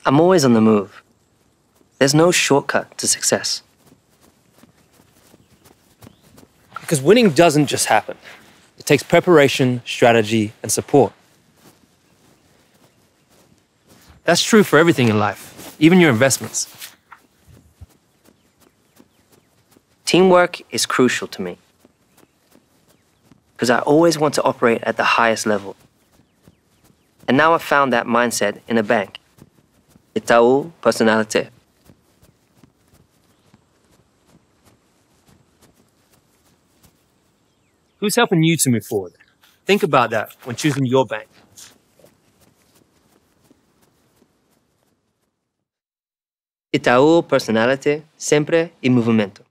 I'm always on the move. There's no shortcut to success. Because winning doesn't just happen. It takes preparation, strategy, and support. That's true for everything in life, even your investments. Teamwork is crucial to me, because I always want to operate at the highest level. And now I've found that mindset in a bank, Itaú Personnalité. Who's helping you to move forward? Think about that when choosing your bank. Itaú Personnalité, Sempre, movimento.